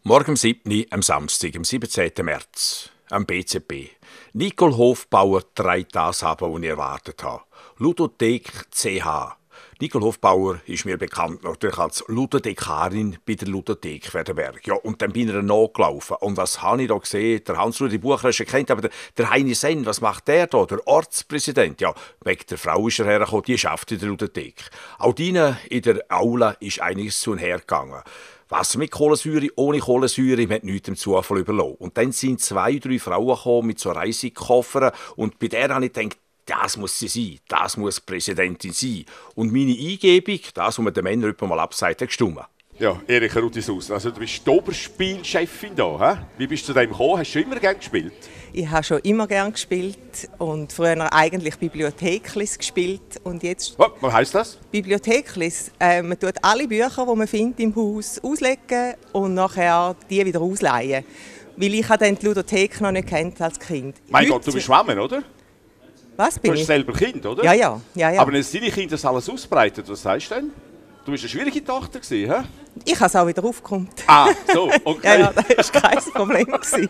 Morgen am 7. am Samstag, am 17. März, am BZB. Nicole Hofbauer trägt das ab, was ich erwartet habe. Ludothek CH. Nicole Hofbauer ist mir bekannt natürlich als Ludothekarin bei der Ludothek Werdenberg. Ja, und dann bin ich nachgelaufen. Und was habe ich da gesehen? Der Hans-Rudi Bucher hast du kennt, aber der Heini Senn, was macht der da? Der Ortspräsident. Ja, wegen der Frau ist er hergekommen, die arbeitet in der Ludothek. Auch drinnen in der Aula ist einiges zu und her gegangen. Wasser mit Kohlensäure, ohne Kohlensäure, man hat nichts dem Zufall überlassen. Und dann sind 2, 3 Frauen gekommen mit so Reisekoffern und bei der habe ich gedacht, das muss sie sein, das muss Präsidentin sein. Und meine Eingebung, das, was man den Männern mal absagt, hat gestimmt. Ja, Erika Rudishaus, also du bist die Oberspielchefin hier. He? Wie bist du zu dem gekommen? Hast du schon immer gerne gespielt? Ich habe schon immer gerne gespielt und früher eigentlich Bibliotheklis gespielt. Und jetzt was heisst das? Bibliotheklis. Man tut alle Bücher, die man findet im Haus, auslegen und nachher die wieder ausleihen. Weil ich dann die Ludothek noch nicht kennt als Kind. Mein Gott, du bist Schwammen, oder? Was bin ich? Du bist selber Kind, oder? Ja. Aber wenn deine Kinder das alles ausbreitet, was sagst du denn? Du warst eine schwierige Tochter, hä? Ich habe es auch wieder aufgekommen. Ah, so, okay. ja, das war kein Problem.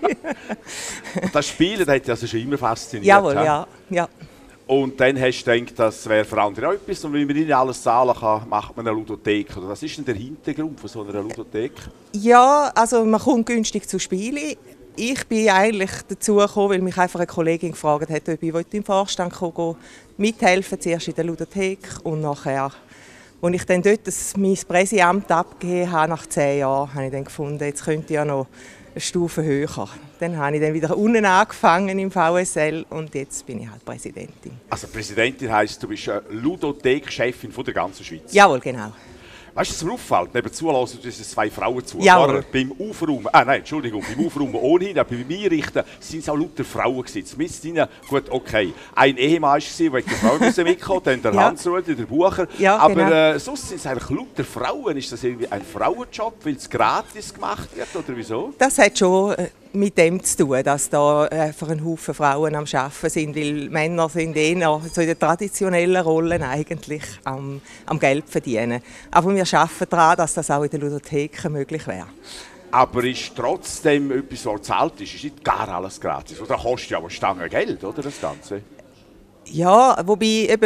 Und das Spielen das hat dich also schon immer fasziniert. Jawohl, ja. Und dann hast du gedacht, das wäre für andere auch etwas. Und wenn man nicht alles zahlen kann, macht man eine Ludothek. Oder was ist denn der Hintergrund von so einer Ludothek? Ja, also man kommt günstig zu Spielen. Ich bin eigentlich dazu gekommen, weil mich einfach eine Kollegin gefragt hat, ob ich im Vorstand mithelfen, zuerst in der Ludothek und nachher. Als ich dann dort mein Präsidiumamt abgegeben habe, nach 10 Jahren, habe ich dann gefunden, jetzt könnte ich ja noch eine Stufe höher. Dann habe ich dann wieder unten angefangen im VSL und jetzt bin ich halt Präsidentin. Also Präsidentin heisst, du bist Ludothek-Chefin der ganzen Schweiz? Jawohl, genau. Weißt du, was mir auffällt? Nebenzu lassen uns 2 Frauen zu. Jawohl. Beim Aufräumen, beim Aufräumen ohnehin, aber beim Einrichten sind es auch lauter Frauen gewesen. Zumindest gut, okay. Ein Ehemann war, der wegen der Frau mitkommen, dann der Hans-Rudi, der Bucher. Ja, aber genau. Sonst sind es eigentlich lauter Frauen. Ist das irgendwie ein Frauenjob, weil es gratis gemacht wird, oder wieso? Das hat schon mit dem zu tun, dass da einfach ein Haufen Frauen am Arbeiten sind, weil Männer sind eher so in den traditionellen Rollen eigentlich am Geld verdienen. Aber wir arbeiten daran, dass das auch in den Ludotheken möglich wäre. Aber ist trotzdem etwas, was gezahlt ist nicht gar alles gratis? Oder kostet ja aber Stange Geld, oder, das Ganze? Ja, wobei etwa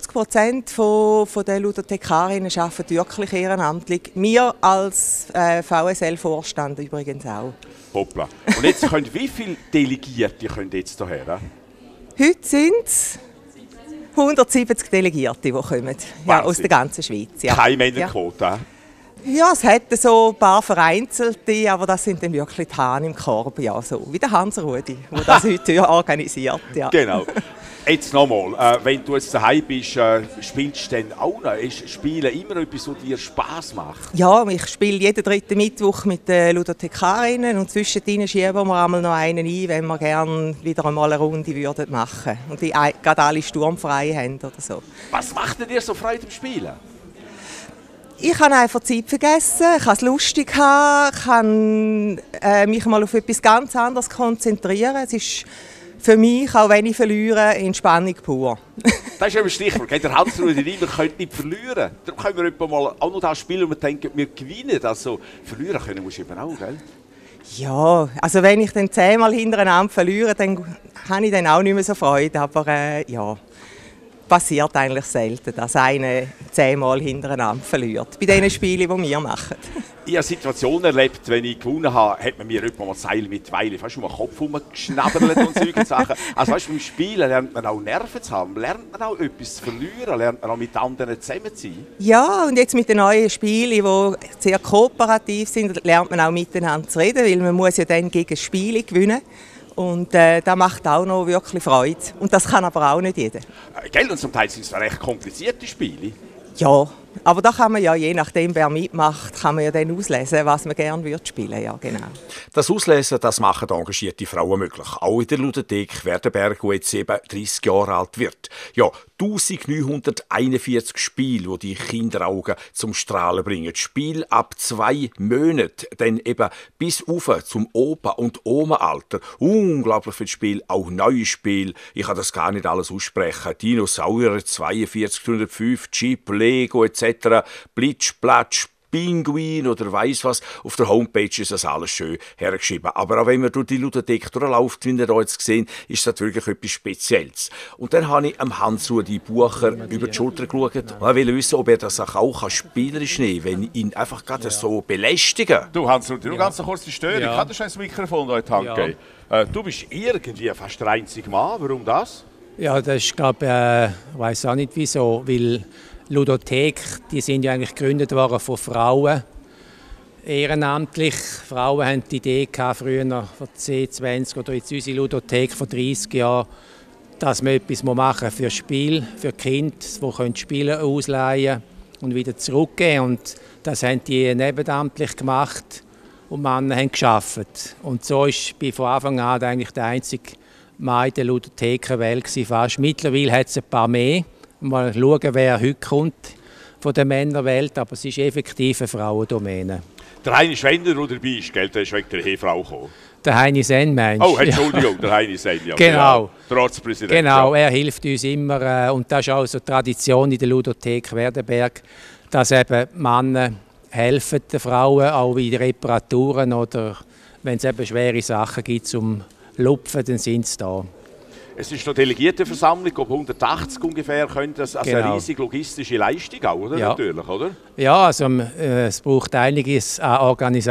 50% der Ludothekarinnen arbeiten wirklich ehrenamtlich. Wir als VSL-Vorstand übrigens auch. Hoppla. Und jetzt können wie viele Delegierte können jetzt hierher? Heute sind es 170 Delegierte, die kommen aus der ganzen Schweiz. Ja. Keine Männerquote? Ja, es hat so ein paar vereinzelte, aber das sind dann wirklich die Hahn im Korb. Ja, so wie der Hans-Rudi, der das heute organisiert. Ja. Genau. Jetzt nochmal, wenn du jetzt daheim bist, spielst du dann auch noch? Ist Spielen immer etwas, was dir Spass macht? Ja, ich spiele jeden 3. Mittwoch mit den Ludothekarinnen und zwischendrin schieben wir einmal noch einen ein, wenn wir gerne wieder einmal eine Runde würden machen und die gerade alle sturmfrei haben oder so. Was macht denn dir so Freude am Spielen? Ich kann einfach die Zeit vergessen, ich kann es lustig haben, ich kann mich mal auf etwas ganz anderes konzentrieren. Es ist für mich, auch wenn ich verliere, Entspannung pur. Das ist eben das Stichwort. Der Hans-Rudi, wir können nicht verlieren. Darum können wir etwa mal auch noch das spielen und wir denken, wir gewinnen. Also verlieren können musst du eben auch, gell? Ja, also wenn ich dann 10-mal hintereinander verliere, dann habe ich dann auch nicht mehr so Freude. Aber ja, passiert eigentlich selten, dass einer 10-mal hintereinander verliert. Bei den Spielen, die wir machen. Ich habe Situationen erlebt, wenn ich gewonnen habe, hat man mir etwa mal Seil mit Weile fast um den Kopf herumgeschnabbert und solche Sachen. Also weißt du, beim Spielen lernt man auch Nerven zu haben, lernt man auch etwas zu verlieren, lernt man auch mit anderen zusammen zu sein. Ja, und jetzt mit den neuen Spielen, die sehr kooperativ sind, lernt man auch miteinander zu reden, weil man muss ja dann gegen Spiele gewinnen. Und das macht auch noch wirklich Freude. Und das kann aber auch nicht jeder. Gell? Und zum Teil sind es recht komplizierte Spiele. Ja, aber da kann man ja, je nachdem wer mitmacht, kann man ja dann auslesen, was man gerne spielen würde. Ja, genau. Das Auslesen, das machen engagierte Frauen möglich. Auch in der Ludothek Werdenberg, die jetzt eben 30 Jahre alt wird. Ja, 1941 Spiele, die die Kinderaugen zum Strahlen bringen. Spiel ab 2 Monaten, dann eben bis auf zum Opa- und Oma-Alter. Unglaublich viel Spiel, auch neue Spiele. Ich kann das gar nicht alles aussprechen. Dinosaurier 4205, Chip, Lego etc. Blitz, Platsch, Pinguin oder weiss was. Auf der Homepage ist das alles schön hergeschrieben. Aber auch wenn man durch die Ludothek durchläuft, wie ihr hier jetzt gesehen, ist das wirklich etwas Spezielles. Und dann habe ich am Hans-Rudi Bucher über die Schulter geschaut und wollte wissen, ob er das auch spielerisch nehmen kann, wenn ich ihn einfach gerade so belästigen. Du Hans-Rudi, nur ganz eine kurze Störung. Ja. Kann dir das Mikrofon noch in die Hand geben? Du bist irgendwie fast der einzige Mann. Warum das? Ja, das ist, glaube ich weiß auch nicht wieso, weil Ludothek, die sind ja eigentlich gegründet worden von Frauen, ehrenamtlich. Frauen hatten die Idee gehabt, früher, vor 10, 20 oder jetzt unsere Ludothek vor 30 Jahren, dass wir etwas machen für Spiel, für Kinder, die Spiele ausleihen und wieder zurückgeben. Und das haben die nebenamtlich gemacht und Männer haben gearbeitet. Und so war von Anfang an eigentlich der einzige Mann in der Ludothekenwelt fast. Mittlerweile hat es ein paar mehr. Mal schauen, wer heute kommt von der Männerwelt, aber es ist effektiv eine Frauendomäne. Der Heini Schwender, der dabei ist, gell, der ist wegen der Ehefrau gekommen. Der Heini Senn, meinst du? Oh, Entschuldigung, der Heini Senn, ja. Genau. Der Ortspräsident. Genau, er hilft uns immer. Und das ist auch so die Tradition in der Ludothek Werdenberg, dass eben Männer helfen den Frauen, auch in Reparaturen oder wenn es eben schwere Sachen gibt zum Lupfen, dann sind sie da. Es ist eine Delegiertenversammlung, ob 180 ungefähr, können das also eine riesige logistische Leistung auch, oder? Ja. Natürlich, oder? Ja, also es braucht einiges an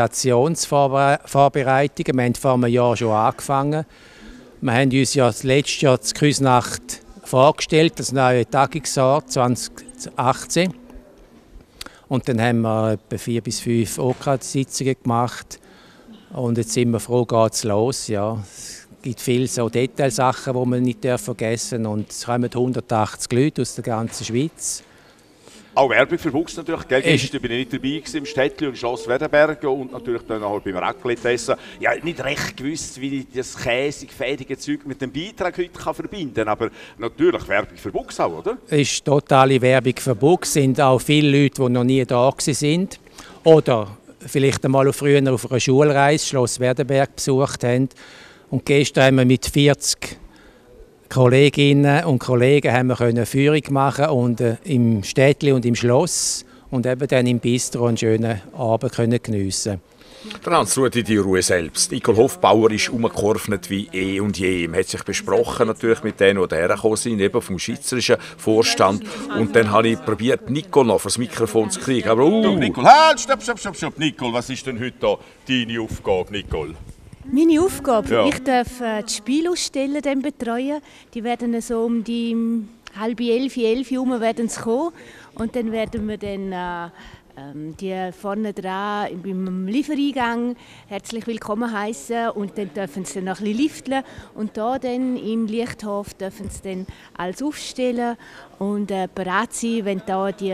Organisationsvorbereitungen. Wir haben vor einem Jahr schon angefangen. Wir haben uns ja letztes Jahr die Küsnacht vorgestellt, das neue Tagungsort 2018. Und dann haben wir etwa 4 bis 5 OK-Sitzungen gemacht. Und jetzt sind wir froh, geht es los. Ja. Es gibt viele so Detailsachen, die man nicht vergessen darf. Und es kommen 180 Leute aus der ganzen Schweiz. Auch Werbung für Bux natürlich. Gestern bin ich nicht dabei im Städtli und Schloss Werdenberg und natürlich dann auch beim Raclette essen. Ich habe nicht recht gewusst, wie ich das käsig, fädige Zeug mit dem Beitrag heute verbinden kann. Aber natürlich Werbung für Bux auch, oder? Es ist totale Werbung für Bux. Es sind auch viele Leute, die noch nie da waren. Oder vielleicht einmal früher auf einer Schulreise Schloss Werdenberg besucht haben. Und gestern haben wir mit 40 Kolleginnen und Kollegen haben wir eine Führung machen und im Städtli und im Schloss und eben dann im Bistro einen schönen Abend geniessen. Der Hans-Rudi die Ruhe selbst. Nicole Hofbauer ist umgekurvnet wie eh und je. Man hat sich besprochen natürlich mit denen, die hergekommen sind, eben vom schweizerischen Vorstand. Und dann habe ich probiert, Nicole noch fürs Mikrofon zu kriegen. Aber Du, Nicole, halt, stopp. Nicole, was ist denn heute deine Aufgabe, Nicole? Meine Aufgabe? Ja. Ich darf die Spielaussteller dann betreuen. Die werden so um die 10:30, 11 Uhr werden sie kommen. Und dann werden wir dann die vorne dran beim Liefereingang herzlich willkommen heißen und dann dürfen sie dann noch ein bisschen liften und da dann im Lichthof dürfen sie dann alles aufstellen und bereit sein, wenn da die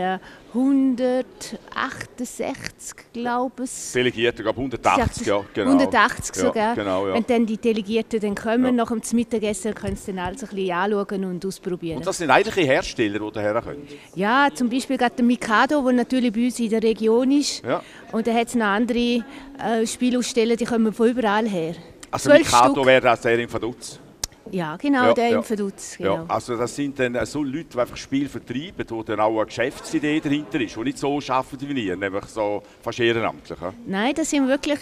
168, glaube ich. Delegierte, glaube 180, ja, genau. 180 sogar. Ja, genau, ja. Wenn dann die Delegierten dann kommen, nach dem Mittagessen, können sie dann alles ein bisschen anschauen und ausprobieren. Und das sind eigentlich Hersteller, die daher können? Ja, zum Beispiel gerade der Mikado, der natürlich bei uns in der Region ist. Ja. Und dann hat es noch andere Spielaussteller, die kommen von überall her. Also Mikado wäre das der in Vaduz? Ja, genau, der in Vaduz. Genau. Ja, also das sind dann so Leute, die einfach Spiel vertreiben, wo dann auch eine Geschäftsidee dahinter ist, die nicht so arbeiten wie wir, nämlich so fast ehrenamtlich. Ja? Nein, das sind wirklich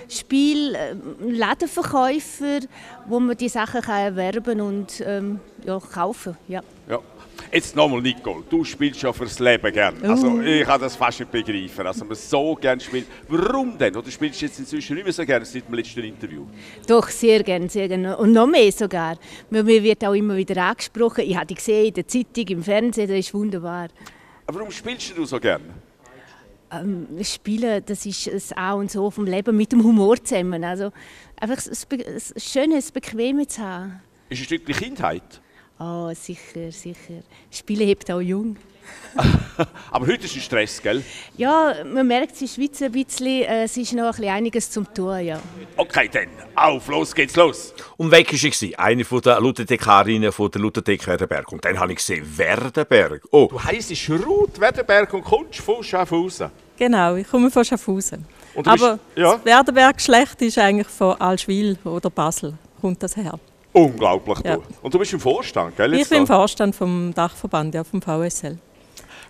Ladenverkäufer, wo man die Sachen kann erwerben und kaufen. Ja. Ja. Jetzt nochmal, Nicole, du spielst ja fürs Leben gern. Also ich kann das fast nicht begreifen, also man so gerne spielt. Warum denn? Oder spielst du jetzt inzwischen nicht mehr so gerne seit dem letzten Interview? Doch, sehr gerne, sehr gerne. Und noch mehr sogar. Mir wird auch immer wieder angesprochen. Ich habe die gesehen in der Zeitung, im Fernsehen, das ist wunderbar. Aber warum spielst du so gerne? Spielen, das ist das A und O vom Leben mit dem Humor zusammen. Also einfach das Schöne, das Bequeme zu haben. Ist ein Stückchen Kindheit? Oh, sicher, sicher. Spielen hebt auch jung. Aber heute ist ein Stress, gell? Ja, man merkt es in der Schweiz ein bisschen, es ist noch ein bisschen einiges zum tun, ja. Okay, dann, auf, los geht's los. Und weg war ich, eine der Ludothekarinnen von der Ludothek Werdenberg. Und dann habe ich gesehen, Werdenberg. Oh. Du heisst Ruth Werdenberg und kommst von Schaffhausen. Genau, ich komme von Schaffhausen. Und aber ja? Das Werdenberg-Geschlecht ist eigentlich von Allschwil oder Basel, kommt das her. Unglaublich, ja. Du. Und du bist im Vorstand, gell? Ich bin im Vorstand vom Dachverband, ja, vom VSL.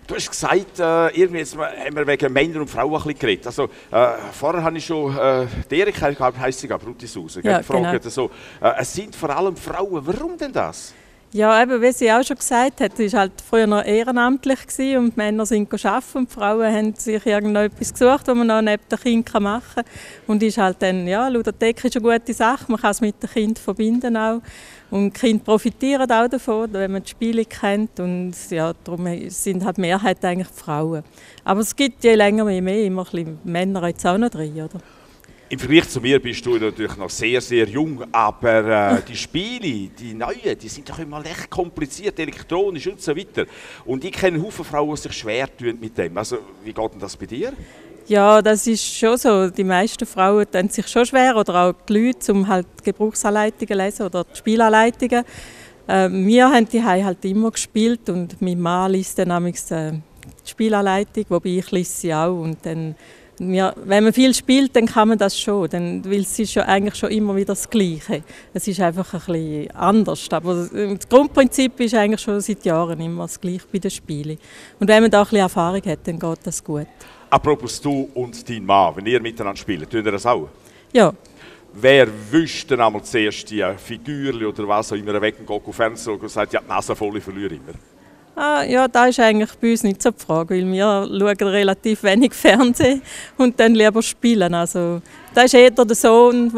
Du hast gesagt, irgendwie jetzt haben wir wegen Männern und Frauen ein bisschen geredet. Also, vorher habe ich schon Erika, heisst sie, Brutisuse, ja, gefragt. Genau. Also, es sind vor allem Frauen. Warum denn das? Ja, eben, wie sie auch schon gesagt hat, es war halt früher noch ehrenamtlich gewesen und die Männer sind arbeiten und die Frauen haben sich irgendetwas gesucht, was man noch neben den Kindern machen kann. Und ist halt dann, ja, Ludothek ist eine gute Sache, man kann es mit den Kindern verbinden auch. Und die Kinder profitieren auch davon, wenn man die Spiele kennt. Und ja, darum sind halt die Mehrheit eigentlich die Frauen. Aber es gibt je länger je mehr, immer ein bisschen Männer jetzt auch noch drin, oder? Im Vergleich zu mir bist du natürlich noch sehr, sehr jung, aber die Spiele, die neuen, die sind doch immer echt kompliziert, elektronisch und so weiter. Und ich kenne Haufen Frauen, die sich schwer tun mit dem. Also, wie geht denn das bei dir? Ja, das ist schon so. Die meisten Frauen tun sich schon schwer, oder auch die Leute, um halt die Gebrauchsanleitungen zu lesen oder die Spielanleitungen. Wir haben die halt immer gespielt und mein Mann liest dann manchmal die Spielanleitung, wobei ich lese sie auch. Und dann, ja, wenn man viel spielt, dann kann man das schon, weil es ist ja eigentlich schon immer wieder das Gleiche. Es ist einfach ein bisschen anders, aber das Grundprinzip ist eigentlich schon seit Jahren immer das Gleiche bei den Spielen. Und wenn man da ein bisschen Erfahrung hat, dann geht das gut. Apropos du und dein Mann, wenn ihr miteinander spielt, tut ihr das auch? Ja. Wer wischt denn einmal zuerst die Figürchen oder was auch immer weg und geht auf Fernsehen und sagt, ja, die Nase voll, ich verliere immer? Ja, das ist eigentlich bei uns nicht so die Frage, weil wir schauen relativ wenig Fernsehen und dann lieber spielen. Also, das ist eher der Sohn,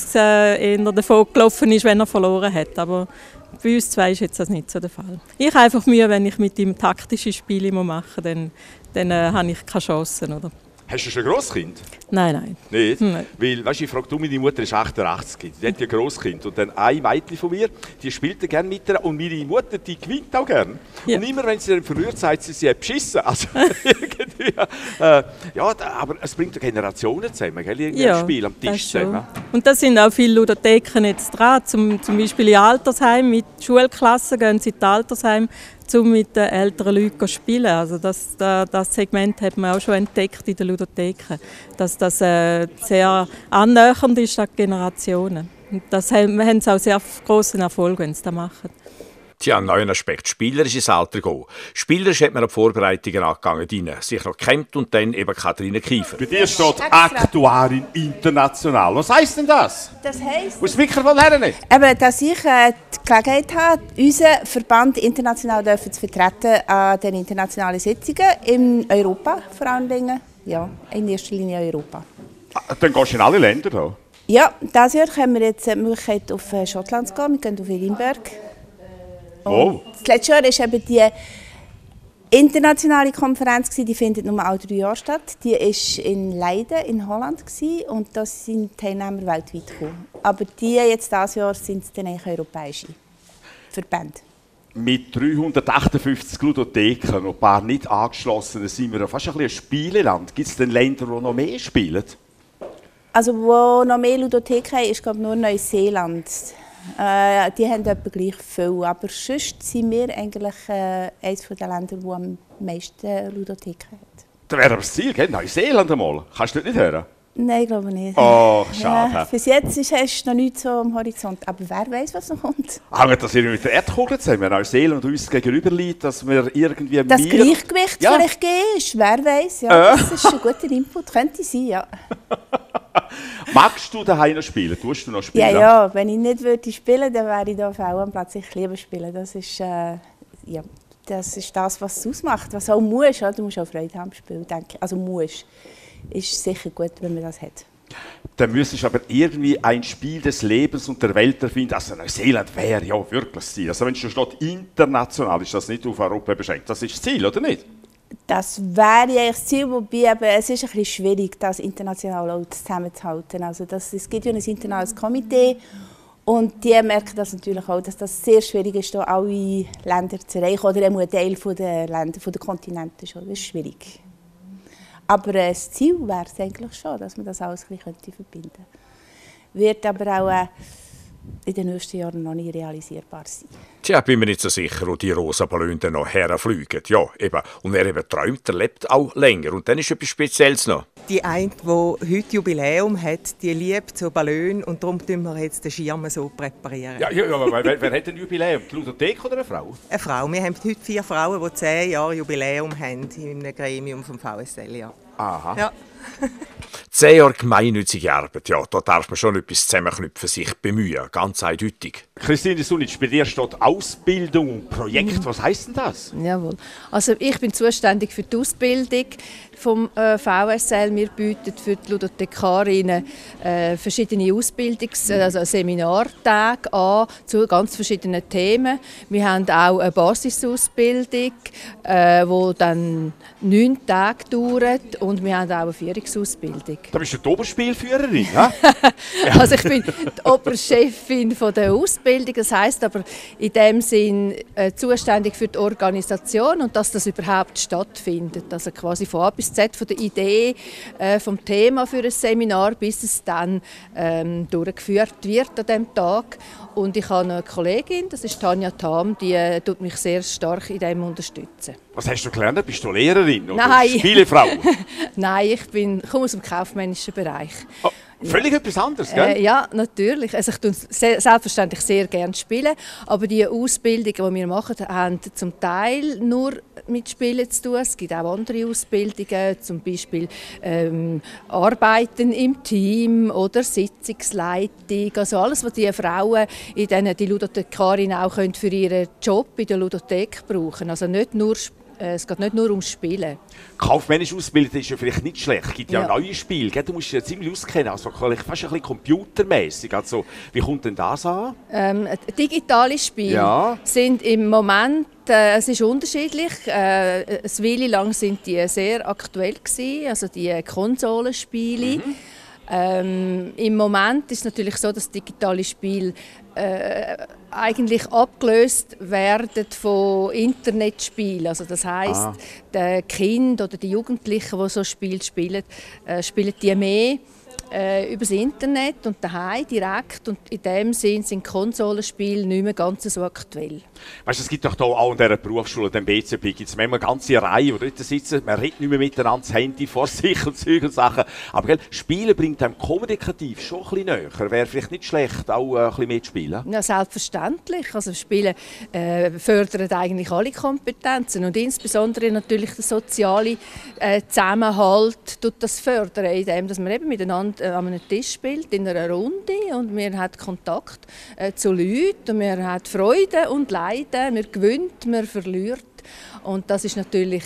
der eher davon gelaufen ist, wenn er verloren hat. Aber bei uns zwei ist jetzt das nicht so der Fall. Ich habe einfach Mühe, wenn ich mit ihm taktische Spiele machen muss, dann habe ich keine Chancen. Oder? Hast du schon ein Grosskind? Nein. Nicht? Nein. Weil, weißt du, ich frage, meine Mutter ist 88, die hat ja ein Grosskind. Und dann ein Mädchen von mir, die spielt gerne mit ihr. Und meine Mutter, die gewinnt auch gerne. Ja. Und immer, wenn sie dann verliert, sagt sie, sie hat beschissen. Also, irgendwie, ja, aber es bringt ja Generationen zusammen, gell? Irgendwie ein Spiel am Tisch zusammen. Und da sind auch viele Ludotheken jetzt dran. Zum Beispiel in Altersheim, mit Schulklassen gehen sie in die Altersheim, um mit den älteren Leuten zu spielen. Also das Segment hat man auch schon entdeckt in den Ludotheken, dass das sehr annähernd ist an die Generationen. Und das haben sie auch sehr grossen Erfolg, wenn sie das machen. Tja, ein neuer Aspekt. Spielerisches Alter gehen. Spielerisch hat man an die Vorbereitungen angegangen, sich noch gekämpft und dann eben Katharina Kiefer. Bei dir steht Aktuarin international. Was heisst denn das? Das heisst, aus dem Mikrofon her nicht? Eben, dass ich die Gelegenheit habe, unseren Verband international zu vertreten an den internationalen Sitzungen in Europa, vor allen Dingen. Ja, in erster Linie Europa. Dann gehst du in alle Länder da? Ja, dieses Jahr haben wir jetzt die Möglichkeit, auf Schottland zu gehen. Wir gehen auf Edinburgh. Oh. Das letzte Jahr war eben die internationale Konferenz, die findet nur alle 3 Jahre statt. Die war in Leiden in Holland und da sind Teilnehmer weltweit gekommen. Aber dieses Jahr sind es dann eigentlich europäische Verbände. Mit 358 Ludotheken und ein paar nicht angeschlossenen sind wir fast ein Spieleland. Gibt es denn Länder, die noch mehr spielen? Also wo noch mehr Ludotheken haben, ist glaube ich nur Neuseeland. Die haben etwa gleich viel, aber sonst sind wir eigentlich eines der Länder, die am meisten Ludotheken hat. Das wäre aber das Ziel, gell? Neuseeland einmal. Kannst du das nicht hören? Nein, glaube nicht. Oh, schade. Ja, bis jetzt hast du noch nichts so am Horizont, aber wer weiß, was noch kommt. Hängt das irgendwie mit der Erdkugel zusammen, wenn Neuseeland uns gegenüber liegt, dass wir irgendwie das Gleichgewicht vielleicht ist, wer weiß. Ja, das ist ein guter Input, könnte sein, ja. Magst du daheim noch spielen? Tust du noch spielen? Ja, wenn ich nicht würde spielen, dann wäre ich da auf am Platz. Ich liebe spielen. Das ist, das ist das, was es ausmacht. Was auch muss. Du musst auch Freude haben am Spiel, denke ich. Also muss. Ist sicher gut, wenn man das hat. Dann müsstest du aber irgendwie ein Spiel des Lebens und der Welt erfinden. Also Neuseeland wäre ja wirklich das Ziel. Also wenn du steht, international ist das nicht auf Europa beschränkt. Das ist das Ziel, oder nicht? Das wäre eigentlich das Ziel, wobei es ist ein bisschen schwierig, das international auch zusammenzuhalten. Also es gibt ja ein internationales Komitee und die merken das natürlich auch, dass das sehr schwierig ist, da alle Länder zu erreichen oder ein Teil der Länder, der Kontinente schon. Das ist schwierig. Aber das Ziel wäre es eigentlich schon, dass man das alles ein bisschen verbinden könnte. Wird aber auch in den nächsten Jahren noch nicht realisierbar sein. Tja, bin mir nicht so sicher, wo die rosa Ballone noch herfliegen. Ja, eben. Und wer eben träumt, der lebt auch länger. Und dann ist etwas Spezielles noch. Die eine, die heute Jubiläum hat, die liebt so Ballone und darum tun wir jetzt den Schirm so präparieren. Ja, aber wer hat ein Jubiläum? Die Ludothek oder eine Frau? Eine Frau. Wir haben heute 4 Frauen, die 10 Jahre Jubiläum haben in einem Gremium vom VSL. Ja. Aha. Ja. 10 Jahre gemeinnützige Arbeit, ja, da darf man schon etwas zusammenknüpfen, sich bemühen, ganz eindeutig. Christine Sunic, bei dir steht Ausbildung und Projekt. Was heisst denn das? Jawohl. Also ich bin zuständig für die Ausbildung vom VSL. Wir bieten für die Ludothekarinnen verschiedene also Seminartage an zu ganz verschiedenen Themen. Wir haben auch eine Basisausbildung, die dann 9 Tage dauert, und wir haben auch eine Führungsausbildung. Da bist du die Oberspielführerin, hä? Also ich bin die Oberchefin der Ausbildung, das heisst aber in dem Sinn zuständig für die Organisation und dass das überhaupt stattfindet. Also quasi von A bis Z, von der Idee, vom Thema für ein Seminar, bis es dann durchgeführt wird an diesem Tag. Und ich habe eine Kollegin, das ist Tanja Tham, die tut mich sehr stark in dem unterstützen. Was hast du gelernt? Bist du Lehrerin oder Nein. Spielefrau? Nein, ich komme aus dem kaufmännischen Bereich. Oh, völlig etwas anderes, gell? Ja, natürlich. Also ich tue selbstverständlich sehr gerne spielen, aber die Ausbildungen, die wir machen, haben zum Teil nur mit Spielen zu tun. Es gibt auch andere Ausbildungen, zum Beispiel Arbeiten im Team oder Sitzungsleitung. Also alles, was die Frauen, die Ludothekarinnen auch für ihren Job in der Ludothek brauchen. Also nicht nur es geht nicht nur ums Spielen. Kaufmännisch ausbilden ist ja vielleicht nicht schlecht. Es gibt ja neue Spiele. Du musst dich ja ziemlich auskennen, also fast ein bisschen computermäßig. Also, wie kommt denn das an? Digitale Spiele sind im Moment, es ist unterschiedlich. Eine Weile lang sind die sehr aktuell gewesen, also die Konsolenspiele. Im Moment ist es natürlich so, dass digitale Spiele eigentlich abgelöst werden von Internetspielen. Also das heisst, die Kinder oder die Jugendlichen, die so Spiele spielen, spielen die mehr über das Internet und daheim direkt, und in dem Sinn sind Konsolenspiele nicht mehr ganz so aktuell. Weißt, es gibt doch hier auch in dieser Berufsschule, dem BCB, gibt es manchmal eine ganze Reihe, die dort sitzen, man redet nicht mehr miteinander, das Handy vor sich und Zeug und Sachen. Aber gell, Spielen bringt einem kommunikativ schon ein bisschen näher. Wäre vielleicht nicht schlecht, auch ein bisschen mehr zu spielen? Ja, selbstverständlich. Also Spielen fördert eigentlich alle Kompetenzen, und insbesondere natürlich der soziale Zusammenhalt tut das fördern, indem dass man eben miteinander an einem Tisch spielt, in einer Runde, und man hat Kontakt zu Leuten, und man hat Freude und Leiden, man gewinnt, man verliert. Und das ist natürlich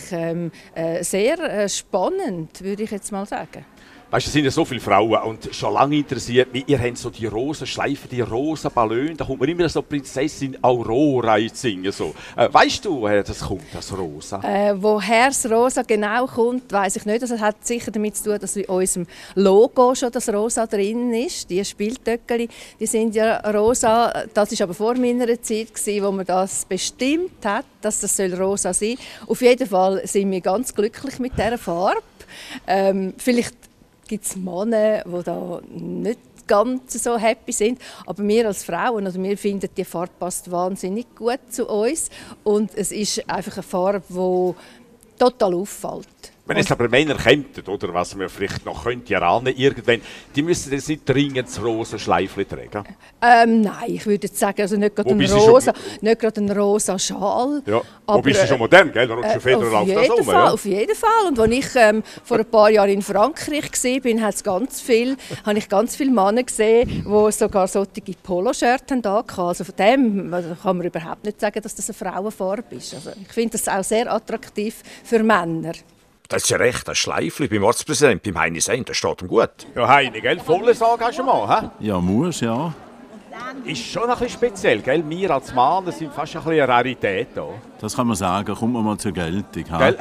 sehr spannend, würde ich jetzt mal sagen. Weißt du, es sind ja so viele Frauen und schon lange interessiert mich, ihr habt so die rosa Schleifen, die rosa Ballone, da kommt man immer so Prinzessin Aurora singen. So. Weißt du, woher das kommt, das Rosa? Woher das Rosa genau kommt, weiss ich nicht. Das hat sicher damit zu tun, dass in unserem Logo schon das Rosa drin ist. Die Spieltöckeli, die sind ja rosa. Das war aber vor meiner Zeit, wo man das bestimmt hat, dass das rosa sein soll. Auf jeden Fall sind wir ganz glücklich mit dieser Farbe. Vielleicht gibt es Männer, die da nicht ganz so happy sind, aber wir als Frauen, also wir finden, die Farbe passt wahnsinnig gut zu uns, und es ist einfach eine Farbe, die total auffällt. Wenn es aber Männer könnten, oder was man vielleicht noch könnte erahnen, irgendwann, die müssen jetzt nicht dringend das rosa Schleifchen tragen? Nein, ich würde jetzt sagen, also nicht gerade ein rosa Schal. Ja, aber bist du schon modern, gell? Da rutscht Feder läuft das um. Ja? Auf jeden Fall. Und als ich vor ein paar Jahren in Frankreich war, habe ich ganz viele Männer gesehen, die sogar solche Poloshirts hatten. Also von dem kann man überhaupt nicht sagen, dass das eine Frauenfarbe ist. Also ich finde das auch sehr attraktiv für Männer. Das ist ja recht, das Schleifchen beim Ortspräsidenten, beim Heini Sein, das steht ihm gut. Ja, Heini, gell? Volles Engagement, hä? Ja, muss, ja. Ist schon ein bisschen speziell, gell? Wir als Mann sind fast ein bisschen eine Rarität hier. Das kann man sagen, kommt man mal zur Geltung. Gell?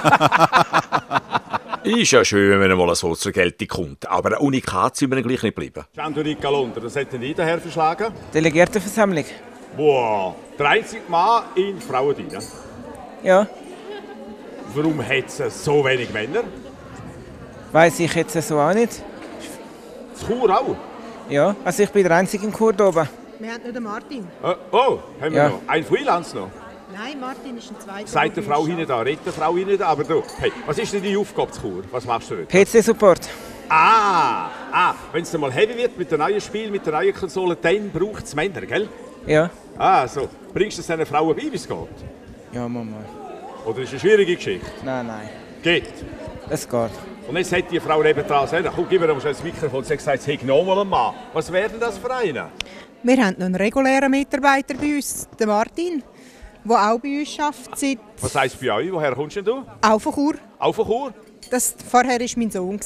Ist ja schön, wenn er mal so zur Geltung kommt, aber ein Unikat sind wir gleich nicht geblieben. Jean-Dory Galunder, das hat nie daher verschlagen? Delegiertenversammlung. Wow, der einzige Mann in Frauendienst. Ja. Warum hat es so wenig Männer? Weiss ich jetzt so auch nicht. Das Chur auch? Ja, also ich bin der Einzige in Chur hier oben. Wir haben nicht den Martin. Oh, haben wir noch? Ein Freelance noch? Nein, Martin ist ein zweiter. Sagt die Frau hinten da, redet die Frau hinten da. Aber du, hey, was ist denn deine Aufgabe zu Chur? Was machst du dort? PC-Support. Wenn es mal heavy wird mit dem neuen Spiel, mit der neuen Konsole, dann braucht es Männer, gell? Ja. So. Bringst du es diesen Frauen bei, wie es geht? Ja, Mama. Oder ist es eine schwierige Geschichte? Nein. Geht. Es geht. Und jetzt hat die Frau nebendran gesagt, komm, gib mir mal das Mikrofon. Sie hat gesagt, sie hat noch mal einen Mann. Was wäre denn das für einen? Wir haben noch einen regulären Mitarbeiter bei uns, den Martin, der auch bei uns arbeitet. Was heisst bei euch? Woher kommst denn du? Auch von Chur. Auch von Chur? Vorher war mein Sohn.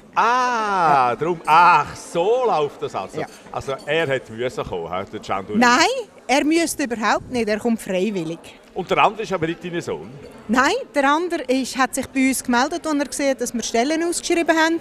Darum. Ach, so läuft das also. Ja. Also er hat müssen kommen, der Chanduri. Nein, er müsste überhaupt nicht, er kommt freiwillig. Und der andere ist aber nicht dein Sohn? Nein, der andere hat sich bei uns gemeldet, als er gesehen hat, dass wir Stellen ausgeschrieben haben.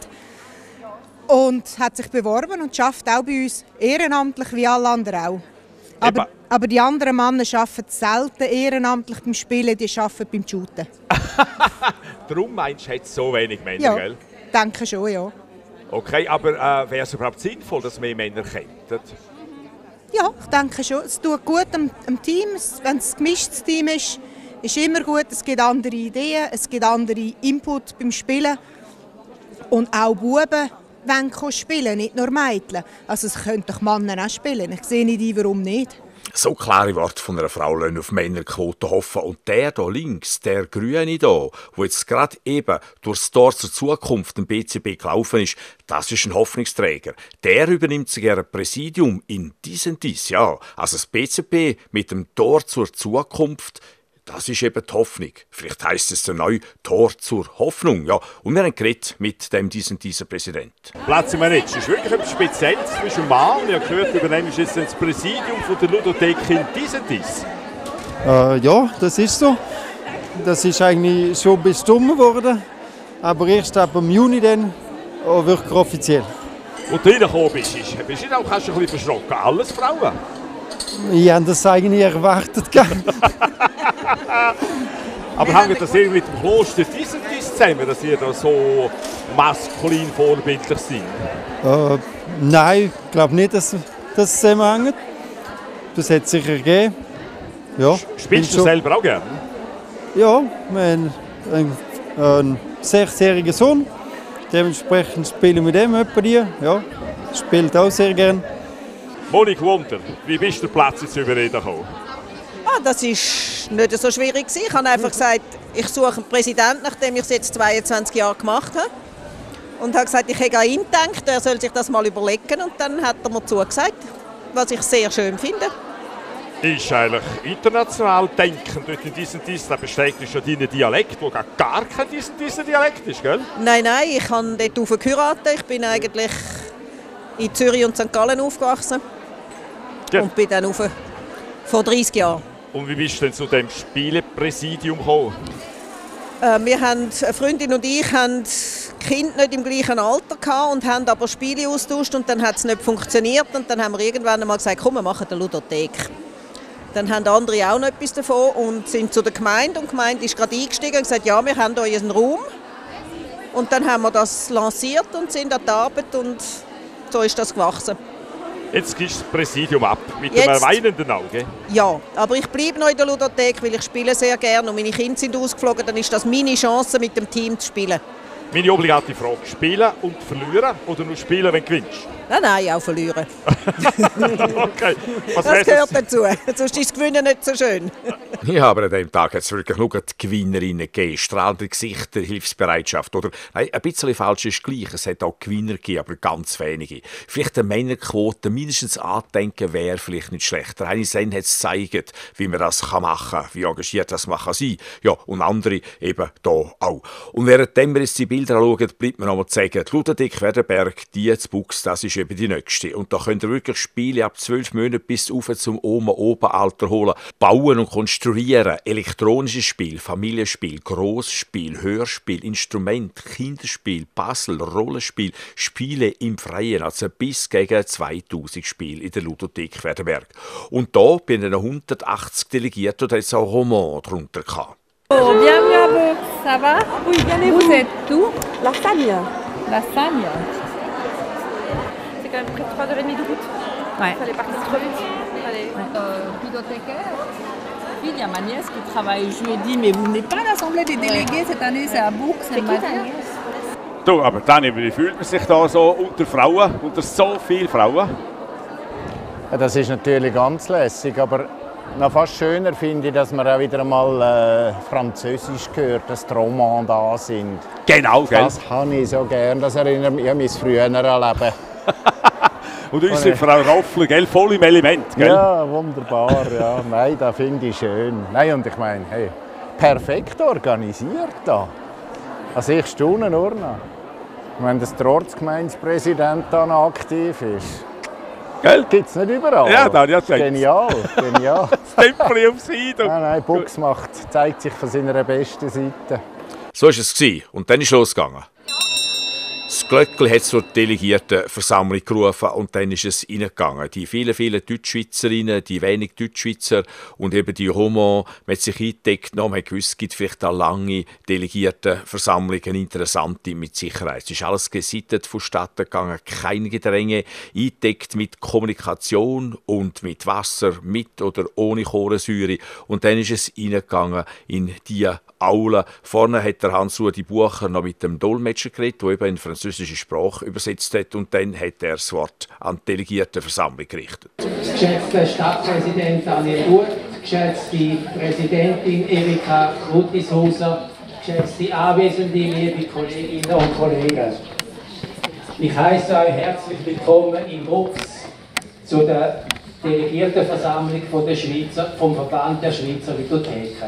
Und hat sich beworben und arbeitet auch bei uns ehrenamtlich wie alle anderen auch. Aber die anderen Männer arbeiten selten ehrenamtlich beim Spielen, die arbeiten beim Shooten. Darum meinst du, hat es so wenig Männer, ja, gell? Denke schon, ja. Okay, aber wäre es überhaupt sinnvoll, dass mehr Männer kämpfen? Ja, ich denke schon. Es tut gut am Team. Wenn es ein gemischtes Team ist, ist immer gut. Es gibt andere Ideen, es gibt andere Input beim Spielen. Und auch Buben wollen spielen, nicht nur Mädchen. Also es können doch Männer auch spielen. Ich sehe nicht, warum nicht. So klare Worte von einer Frau lassen auf Männerquote hoffen. Und der hier links, der Grüne hier, der jetzt gerade eben durchs Tor zur Zukunft im BCB gelaufen ist, das ist ein Hoffnungsträger. Der übernimmt sogar ein Präsidium in dies. Ja, also das BCB mit dem Tor zur Zukunft, das ist eben die Hoffnung. Vielleicht heisst es dann neu Tor zur Hoffnung. Ja, und wir haben geredet mit dem diesen Präsident. Platz im Netz. Das ist wirklich etwas Spezielles. Du bist ein Mann. Ich habe gehört, du übernimmst jetzt das Präsidium von der Ludothek in dies. Ja, das ist so. Das ist eigentlich schon bestimmt worden. Aber erst ab im Juni dann wirklich offiziell. Und du reingekommen bist du nicht auch ein bisschen verschrocken. Alles Frauen. Ich habe das eigentlich erwartet. Aber hängt das irgendwie mit dem Kloster dies zusammen, dass ihr da so maskulin vorbildlich seid? Nein, ich glaube nicht, dass das zusammenhängt. Das hat es sicher gegeben. Ja, spielst du selber auch gerne? Ja, wir haben einen 6-jährigen Sohn. Dementsprechend spiele ich mit dem etwa. Ja, spielt auch sehr gerne. Monik Wunder, wie bist du den Platz jetzt überreden gekommen? Das war nicht so schwierig. Ich habe einfach gesagt, ich suche einen Präsidenten, nachdem ich es jetzt 22 Jahre gemacht habe. Und habe gesagt, ich habe an ihn gedacht, er soll sich das mal überlegen. Und dann hat er mir zugesagt, was ich sehr schön finde. Ist eigentlich international denken dort in diesem da bestätigt schon deinen Dialekt, der gar kein diesen Dialekt ist, gell? Nein, ich habe dort geheiratet. Ich bin eigentlich in Zürich und St. Gallen aufgewachsen. Ja. Und bin dann vor 30 Jahren. Und wie bist du denn zu dem Spielepräsidium gekommen? Eine Freundin und ich hatten Kinder nicht im gleichen Alter gehabt und haben aber Spiele austauscht und dann hat es nicht funktioniert. Und dann haben wir irgendwann einmal gesagt, komm, wir machen eine Ludothek. Dann haben andere auch noch etwas davon und sind zu der Gemeinde. Und die Gemeinde ist gerade eingestiegen und gesagt, ja, wir haben hier einen Raum. Und dann haben wir das lanciert und sind an der Arbeit und so ist das gewachsen. Jetzt gibst du das Präsidium ab, mit einem weinenden Auge. Ja, aber ich bleibe noch in der Ludothek, weil ich spiele sehr gerne und meine Kinder sind ausgeflogen, dann ist das meine Chance, mit dem Team zu spielen. Meine obligate Frage, spielen und verlieren oder nur spielen, wenn du gewinnst? Nein, auch verlieren. Okay. Das gehört dazu, sonst ist das Gewinnen nicht so schön. Ja, aber an diesem Tag hat es wirklich nur die Gewinnerinnen gegeben. Strahlende Gesichter, Hilfsbereitschaft. Oder nein, ein bisschen falsch ist gleich. Es hat auch Gewinner gegeben, aber ganz wenige. Vielleicht eine Männerquote, mindestens andenken, wäre vielleicht nicht schlecht. Der Heini Sen hat es gezeigt, wie man das machen kann, wie engagiert das man kann sein. Ja, und andere eben hier auch. Und währenddem wir jetzt die Bilder anschauen, bleibt mir noch mal zu sagen, die Ludothek Werdenberg, die zu Bux, das ist eben die nächste. Und da könnt ihr wirklich Spiele ab 12 Monaten bis auf zum Oben-Alter holen, bauen und konstruieren. Elektronisches Spiel, Familienspiel, Grossspiel, Hörspiel, Instrument, Kinderspiel, Puzzle, Rollenspiel, Spiele im Freien, also bis gegen 2000 Spiele in der Ludothek Werdenberg. Und da bei den 180 Delegierten, da hat es auch Roman drunter gehabt. Oh, bienvenue à Baux, ça va? Oui, bien et vous? Vous êtes d'où? La Sagne. La Sagne. C'est quand même près de 3h30 de route. Ouais. Fallait participer. Bibliothécaire. Puis il y a ma nièce qui travaille. Je lui ai dit, mais vous n'êtes pas à l'Assemblée des Délégués cette année, c'est à Bourg, c'est ma nièce. Du, aber dann, wie fühlt man sich da so unter Frauen, unter so vielen Frauen? Ja, das ist natürlich ganz lässig, aber noch fast schöner finde ich, dass man auch wieder mal Französisch hört, dass die Romans da sind. Genau, gell? Das habe ich so gern, das erinnert mich an mein früheres Leben. Und unsere Frau Roffler, gell? Voll im Element, gell? Ja, wunderbar, ja. Nein, das finde ich schön. Nein, und ich meine, hey, perfekt organisiert da. Also ich staune nur noch. Ich meine, dass der Ortsgemeindepräsident da noch aktiv ist. Gell? Gibt es nicht überall. Ja, da, ja, genial, genial. Das Tempel auf Seite. Nein, Bux zeigt sich von seiner besten Seite. So war es. Und dann ist es losgegangen. Das Glöckli hat zur Delegiertenversammlung gerufen und dann ist es reingegangen. Die vielen, vielen Deutschschweizerinnen, die wenig Deutschschweizer und eben die Romans, man hat sich eingedeckt, man hat gewusst, es gibt vielleicht eine lange Delegiertenversammlung, eine interessante mit Sicherheit. Es ist alles gesittet vonstatten gegangen, kein Gedränge, eingedeckt mit Kommunikation und mit Wasser, mit oder ohne Kohlensäure. Und dann ist es reingegangen in die Aula. Vorne hat der Hans-Rudi Bucher noch mit dem Dolmetscher geredet, der eben in französische Sprache übersetzt hat. Und dann hat er das Wort an die Delegiertenversammlung gerichtet. Geschätzter Stadtpräsident Daniel Gut, geschätzte Präsidentin Erika Rutishoser, geschätzte Anwesende, liebe Kolleginnen und Kollegen. Ich heiße euch herzlich willkommen in Bux zu der Delegiertenversammlung vom Verband der Schweizer Litotheken.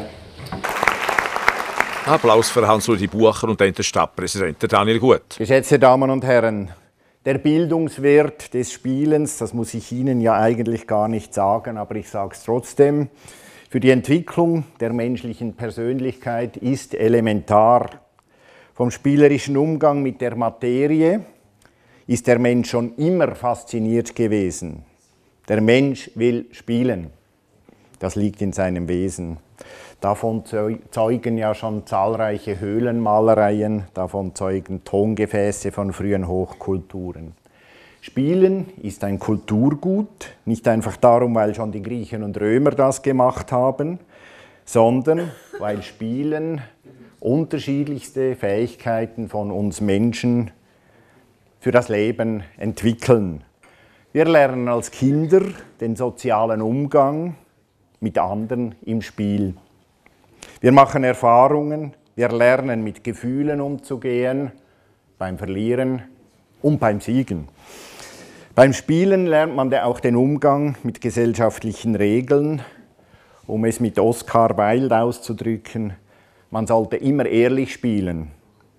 Applaus für Hans-Rudi Bucher und dann der Stadtpräsident Daniel Gut. Geschätzte Damen und Herren, der Bildungswert des Spielens, das muss ich Ihnen ja eigentlich gar nicht sagen, aber ich sage es trotzdem, für die Entwicklung der menschlichen Persönlichkeit ist elementar. Vom spielerischen Umgang mit der Materie ist der Mensch schon immer fasziniert gewesen. Der Mensch will spielen. Das liegt in seinem Wesen. Davon zeugen ja schon zahlreiche Höhlenmalereien, davon zeugen Tongefäße von frühen Hochkulturen. Spielen ist ein Kulturgut, nicht einfach darum, weil schon die Griechen und Römer das gemacht haben, sondern weil Spielen unterschiedlichste Fähigkeiten von uns Menschen für das Leben entwickeln. Wir lernen als Kinder den sozialen Umgang mit anderen im Spiel. Wir machen Erfahrungen, wir lernen mit Gefühlen umzugehen, beim Verlieren und beim Siegen. Beim Spielen lernt man auch den Umgang mit gesellschaftlichen Regeln, um es mit Oscar Wilde auszudrücken. Man sollte immer ehrlich spielen,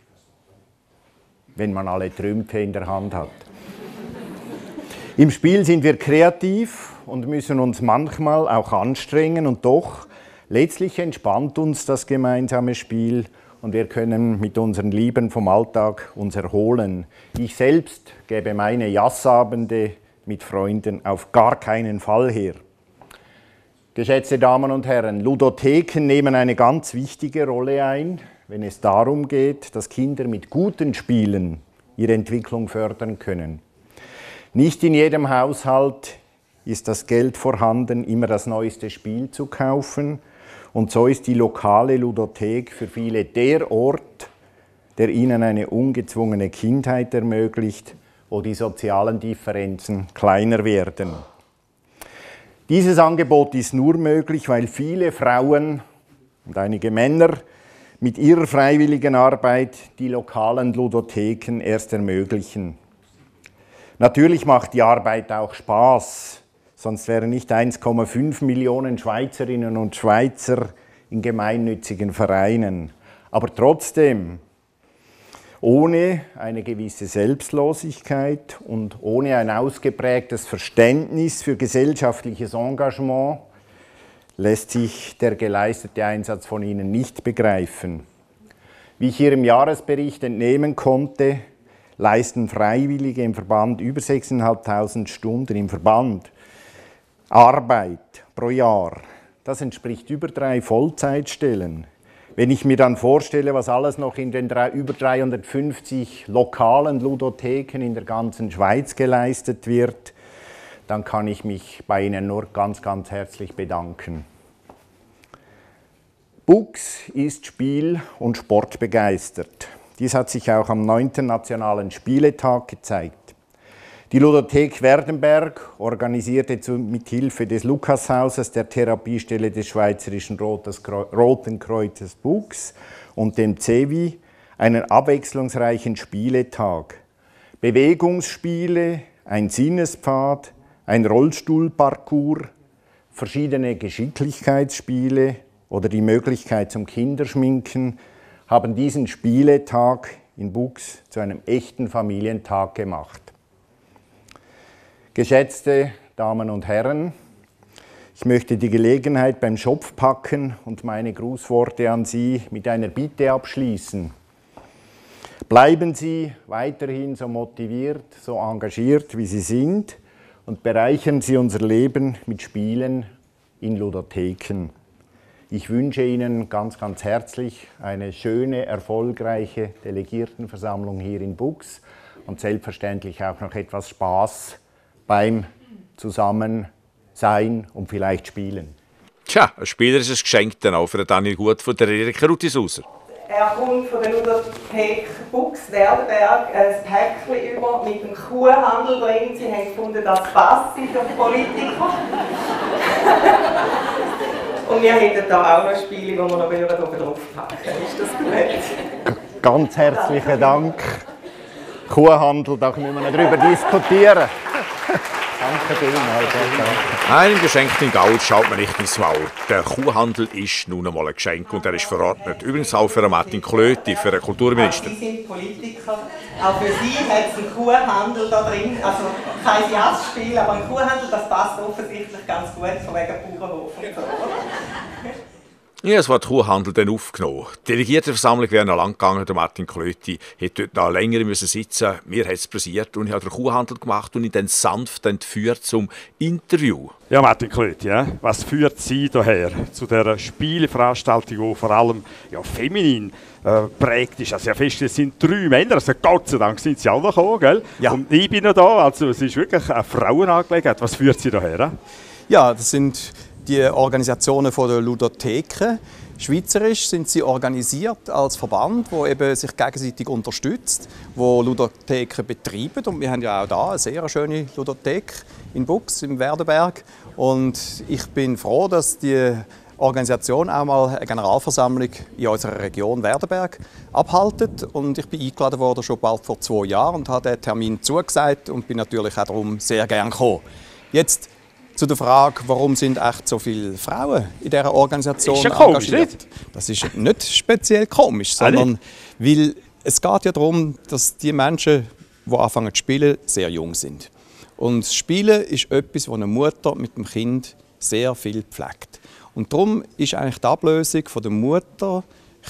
wenn man alle Trümpfe in der Hand hat. Im Spiel sind wir kreativ und müssen uns manchmal auch anstrengen und doch letztlich entspannt uns das gemeinsame Spiel und wir können mit unseren Lieben vom Alltag uns erholen. Ich selbst gebe meine Jazzabende mit Freunden auf gar keinen Fall her. Geschätzte Damen und Herren, Ludotheken nehmen eine ganz wichtige Rolle ein, wenn es darum geht, dass Kinder mit guten Spielen ihre Entwicklung fördern können. Nicht in jedem Haushalt ist das Geld vorhanden, immer das neueste Spiel zu kaufen. Und so ist die lokale Ludothek für viele der Ort, der ihnen eine ungezwungene Kindheit ermöglicht, wo die sozialen Differenzen kleiner werden. Dieses Angebot ist nur möglich, weil viele Frauen und einige Männer mit ihrer freiwilligen Arbeit die lokalen Ludotheken erst ermöglichen. Natürlich macht die Arbeit auch Spaß. Sonst wären nicht 1,5 Millionen Schweizerinnen und Schweizer in gemeinnützigen Vereinen. Aber trotzdem, ohne eine gewisse Selbstlosigkeit und ohne ein ausgeprägtes Verständnis für gesellschaftliches Engagement lässt sich der geleistete Einsatz von ihnen nicht begreifen. Wie ich Ihrem Jahresbericht entnehmen konnte, leisten Freiwillige im Verband über 6.500 Stunden im Verband Arbeit pro Jahr. Das entspricht über 3 Vollzeitstellen. Wenn ich mir dann vorstelle, was alles noch in den über 350 lokalen Ludotheken in der ganzen Schweiz geleistet wird, dann kann ich mich bei Ihnen nur ganz, ganz herzlich bedanken. BUKS ist Spiel- und Sportbegeistert. Dies hat sich auch am 9. Nationalen Spieletag gezeigt. Die Ludothek Werdenberg organisierte mit Hilfe des Lukas-Hauses, der Therapiestelle des Schweizerischen Roten Kreuzes BUKS und dem CEWI einen abwechslungsreichen Spieletag. Bewegungsspiele, ein Sinnespfad, ein Rollstuhlparcours, verschiedene Geschicklichkeitsspiele oder die Möglichkeit zum Kinderschminken haben diesen Spieletag in BUKS zu einem echten Familientag gemacht. Geschätzte Damen und Herren, ich möchte die Gelegenheit beim Schopf packen und meine Grußworte an Sie mit einer Bitte abschließen. Bleiben Sie weiterhin so motiviert, so engagiert, wie Sie sind und bereichern Sie unser Leben mit Spielen in Ludotheken. Ich wünsche Ihnen ganz, ganz herzlich eine schöne, erfolgreiche Delegiertenversammlung hier in BUKS und selbstverständlich auch noch etwas Spaß beim Zusammensein und vielleicht Spielen. Tja, ein spielerisches Geschenk dann auch für Daniel Gut von der Erika Rutisauser. Er kommt von der Ludothek BUKS Werdenberg ein Päckchen über mit dem Kuhhandel drin. Sie haben gefunden, das passt für Politiker. Und wir hätten da auch noch Spiele, die wir noch oben drauf packen. Ist das gut? Ganz herzlichen Dank. Kuhhandel, da müssen wir darüber diskutieren. Danke vielmals. Einem geschenkten Gaul schaut man nicht ins Maul. Der Kuhhandel ist nun einmal ein Geschenk und er ist verordnet. Übrigens auch für Martin Klöti, für den Kulturminister. Sie sind Politiker. Auch für Sie hat es einen Kuhhandel da drin. Also kein Jazzspiel, aber ein Kuhhandel, das passt offensichtlich ganz gut, von wegen Bauernhof und so. Ich habe das Wort Kuhhandel dann aufgenommen. Die Delegiertenversammlung wäre noch lang gegangen. Der Martin Klöti hätte dort noch länger sitzen müssen. Mir hat es pressiert und ich habe den Kuhhandel gemacht und ihn dann sanft entführt zum Interview. Ja, Martin Klöti, was führt Sie daher zu dieser Spieleveranstaltung, die vor allem feminin prägt ist? Also ja, fest, es sind 3 Männer, also Gott sei Dank sind sie alle gekommen, gell? Ja. Und ich bin noch da, also es ist wirklich eine Frauenangelegenheit. Was führt Sie daher? Ja, das sind die Organisationen von der Ludotheken. Schweizerisch sind sie organisiert als Verband, der eben sich gegenseitig unterstützt, wo Ludotheken betreiben. Und wir haben ja auch da eine sehr schöne Ludothek in BUKS im Werdenberg. Und ich bin froh, dass die Organisation auch mal eine Generalversammlung in unserer Region Werdenberg abhaltet. Und ich bin eingeladen worden schon bald vor 2 Jahren und habe den Termin zugesagt und bin natürlich auch darum sehr gerne gekommen. Jetzt zu der Frage, warum sind echt so viele Frauen in dieser Organisation ist ja komisch, engagiert? nicht? Das ist nicht speziell komisch, sondern weil es geht ja darum, dass die Menschen, die anfangen zu spielen, sehr jung sind. Und das Spielen ist etwas, was eine Mutter mit dem Kind sehr viel pflegt. Und darum ist eigentlich die Ablösung von der Mutter,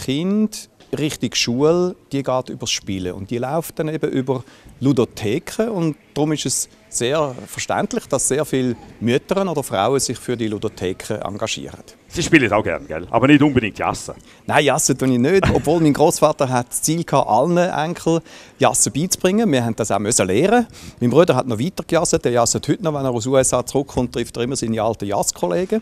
Kind, Richtung Schule, die geht über das Spielen. Und die läuft dann eben über Ludotheken. Und darum ist es sehr verständlich, dass sehr viele Mütter oder Frauen sich für die Ludotheken engagieren. Sie spielen auch gerne, gell? Aber nicht unbedingt Jassen. Nein, Jassen tue ich nicht. Obwohl mein Großvater hat das Ziel hatte, allen Enkeln Jassen beizubringen. Wir mussten das auch lernen. Mein Bruder hat noch weiter gejasset. Der jasset heute noch, wenn er aus den USA zurückkommt, trifft er immer seine alten Jasskollegen.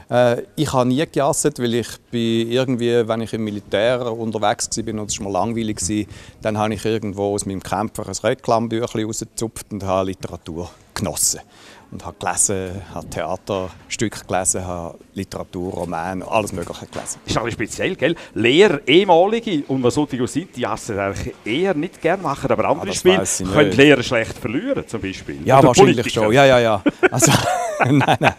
Ich habe nie gejasset, weil ich irgendwie, wenn ich im Militär unterwegs war und es war mir langweilig war, dann habe ich irgendwo aus meinem Kämpfer ein Reklambüchlein rausgezupft und habe Literatur genossen. Und habe gelesen, habe Theaterstücke gelesen, habe Literatur, Romane, alles Mögliche gelesen. Das ist ein bisschen speziell, gell? Lehrer, ehemalige und was solche sind, die Jassen eigentlich eher nicht gerne machen, aber andere Spiele können Lehrer schlecht verlieren, zum Beispiel. Ja, oder wahrscheinlich Politiker. schon. Ja. Also, nein.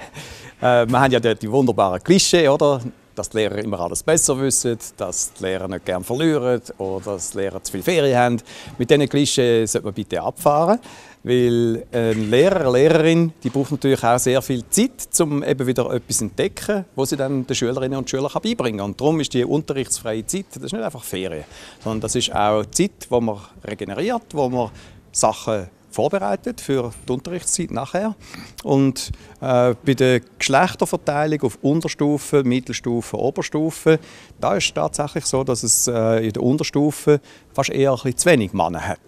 Wir haben ja die wunderbaren Klischee, oder? Dass die Lehrer immer alles besser wissen, dass die Lehrer nicht gerne verlieren oder dass die Lehrer zu viel Ferien haben. Mit diesen Klischees sollte man bitte abfahren, weil ein Lehrer, eine Lehrerin, die braucht natürlich auch sehr viel Zeit, um eben wieder etwas zu entdecken, was sie dann den Schülerinnen und Schülern beibringen kann. Und darum ist die unterrichtsfreie Zeit, das ist nicht einfach Ferien, sondern das ist auch Zeit, wo man regeneriert, wo man Sachen vorbereitet für die Unterrichtszeit nachher. Und bei der Geschlechterverteilung auf Unterstufe, Mittelstufe, Oberstufe, da ist es tatsächlich so, dass es in der Unterstufe fast eher ein bisschen zu wenig Männer hat. Ich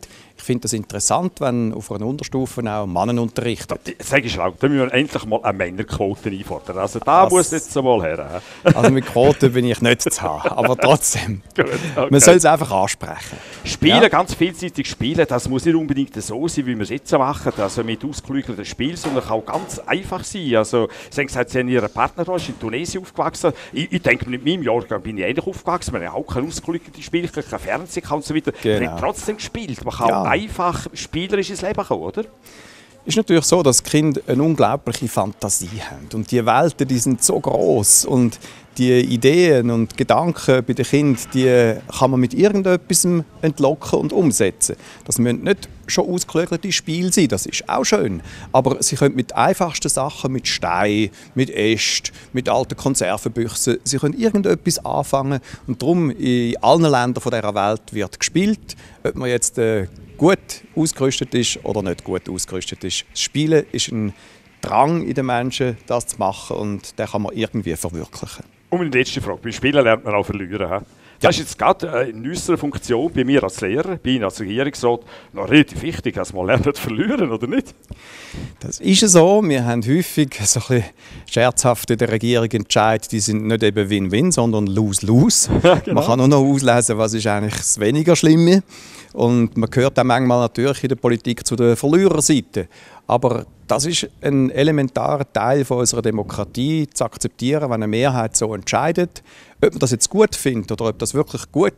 finde das interessant, wenn auf einer Unterstufe auch Männer unterrichten. Sag ich auch, da müssen wir endlich mal eine Männerquote einfordern. Also da muss jetzt so mal her. Also mit Quote bin ich nicht zu haben, aber trotzdem. Gut, okay. Man soll es einfach ansprechen. Spielen, ganz vielseitig spielen, das muss nicht unbedingt so sein, wie wir es jetzt machen, also mit ausgeklügelten Spielen, sondern kann auch ganz einfach sein. Also, Sie haben gesagt, Sie haben Ihren Partner da, ist in Tunesien aufgewachsen. Ich denke, mit meinem Jahrgang bin ich ähnlich aufgewachsen. Man hat auch keine ausgeklügelten Spiele, kein Fernsehen und so weiter. Genau. Man hat trotzdem gespielt. Man kann auch einfach spielerisch ins Leben kommen, oder? Es ist natürlich so, dass die Kinder eine unglaubliche Fantasie haben. Und die Welten, die sind so groß und die Ideen und Gedanken bei den Kindern, die kann man mit irgendetwas entlocken und umsetzen. Das müssen nicht schon ausgeklügelte Spiele sein, das ist auch schön. Aber sie können mit einfachsten Sachen, mit Stein, mit Ästen, mit alten Konservenbüchsen, sie können irgendetwas anfangen. Und darum in allen Ländern dieser Welt wird gespielt, ob man jetzt gut ausgerüstet ist oder nicht gut ausgerüstet ist. Das Spielen ist ein Drang in den Menschen, das zu machen, und den kann man irgendwie verwirklichen. Und meine letzte Frage, beim Spielen lernt man auch verlieren. He? Das ist jetzt gerade in unserer Funktion, bei mir als Lehrer, bei Ihnen als Regierungsrat, noch relativ wichtig, dass man lernt zu verlieren, oder nicht? Das ist so. Wir haben häufig so ein bisschen scherzhaft in der Regierung Entscheid, die sind nicht eben Win-Win, sondern Lose-Lose. Ja, genau. Man kann nur noch auslesen, was ist eigentlich das weniger Schlimme. Und man gehört auch manchmal natürlich in der Politik zu der Verliererseite. Aber das ist ein elementarer Teil von unserer Demokratie, zu akzeptieren, wenn eine Mehrheit so entscheidet. Ob man das jetzt gut findet oder ob das wirklich gut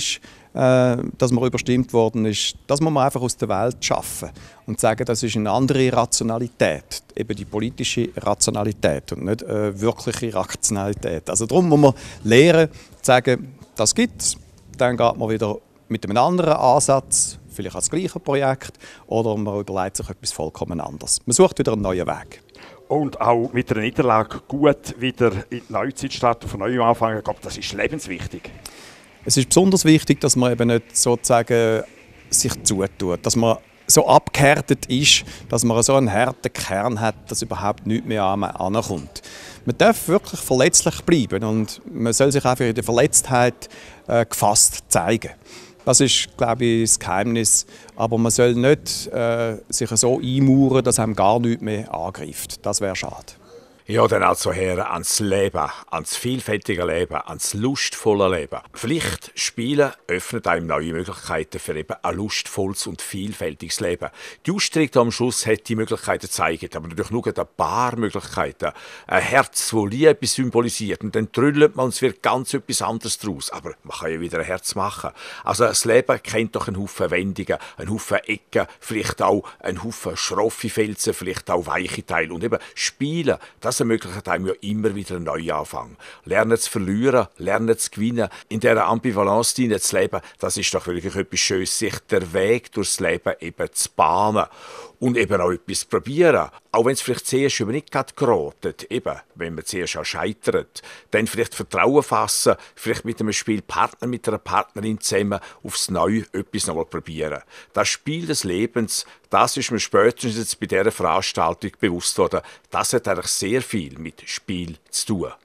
war, dass man überstimmt worden ist, das muss man einfach aus der Welt schaffen und sagen, das ist eine andere Rationalität, eben die politische Rationalität und nicht eine wirkliche Rationalität. Also darum muss man lernen, zu sagen, das gibt es, dann geht man wieder mit einem anderen Ansatz, vielleicht als gleiches Projekt, oder man überlegt sich etwas vollkommen anderes. Man sucht wieder einen neuen Weg. Und auch mit einer Niederlage gut wieder in die Neuzeit starten, von neuem anfangen, ich glaube, das ist lebenswichtig. Es ist besonders wichtig, dass man eben nicht sozusagen sich zutut, dass man so abgehärtet ist, dass man so einen harten Kern hat, dass überhaupt nichts mehr ankommt. Man darf wirklich verletzlich bleiben und man soll sich einfach in der Verletztheit gefasst zeigen. Das ist, glaube ich, das Geheimnis. Aber man soll nicht sich so einmauern, dass einem gar nichts mehr angreift. Das wäre schade. Ja, dann also her ans Leben, ans vielfältige Leben, ans lustvolle Leben. Vielleicht Spielen öffnet einem neue Möglichkeiten für eben ein lustvolles und vielfältiges Leben. Die Ausstellung am Schluss hat die Möglichkeiten gezeigt, aber natürlich nur ein paar Möglichkeiten. Ein Herz, das Liebe symbolisiert, und dann trüllt man, es wird ganz etwas anderes daraus. Aber man kann ja wieder ein Herz machen. Also das Leben kennt doch einen Haufen Wendungen, einen Haufen Ecken, vielleicht auch einen Haufen schroffe Felsen, vielleicht auch weiche Teile. Und eben Spielen, das ermöglicht einem ja immer wieder einen Neuanfang. Lernen zu verlieren, lernen zu gewinnen, in dieser Ambivalenz zu leben, das ist doch wirklich etwas Schönes, sich den Weg durchs Leben eben zu bahnen. Und eben auch etwas probieren. Auch wenn es vielleicht zuerst eben nicht geratet, eben, wenn man zuerst auch scheitert. Dann vielleicht Vertrauen fassen, vielleicht mit einem Spielpartner, mit einer Partnerin zusammen aufs Neue etwas nochmal probieren. Das Spiel des Lebens, das ist mir spätestens jetzt bei dieser Veranstaltung bewusst worden, das hat eigentlich sehr viel mit Spiel zu tun.